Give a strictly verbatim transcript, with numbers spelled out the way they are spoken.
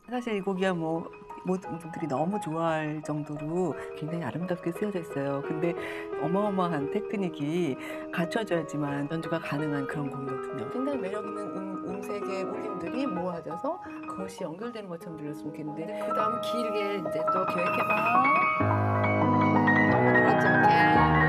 사실 이 곡이야 뭐 모든 분들이 너무 좋아할 정도로 굉장히 아름답게 쓰여져 있어요. 근데 어마어마한 테크닉이 갖춰져야지만 연주가 가능한 그런 곡이거든요. 굉장히 매력 있는 음, 음색의 울림들이 모아져서 그것이 연결되는 것처럼 들렸으면 좋겠는데 그 다음 길게 이제 또 계획해봐. 너무 늘어지게.